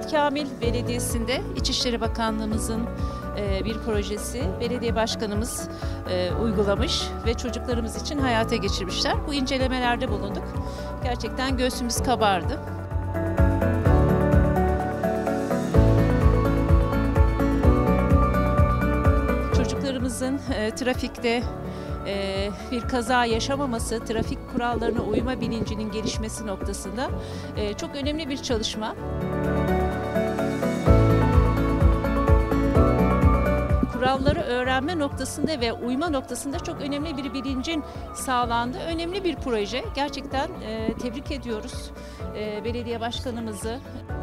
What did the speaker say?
Ahmet Kamil Belediyesi'nde İçişleri Bakanlığımızın bir projesi belediye başkanımız uygulamış ve çocuklarımız için hayata geçirmişler. Bu incelemelerde bulunduk. Gerçekten göğsümüz kabardı. Çocuklarımızın trafikte bir kaza yaşamaması, trafik kurallarına uyma bilincinin gelişmesi noktasında çok önemli bir çalışma. Kuralları öğrenme noktasında ve uyma noktasında çok önemli bir bilincin sağlandığı önemli bir proje. Gerçekten tebrik ediyoruz belediye başkanımızı.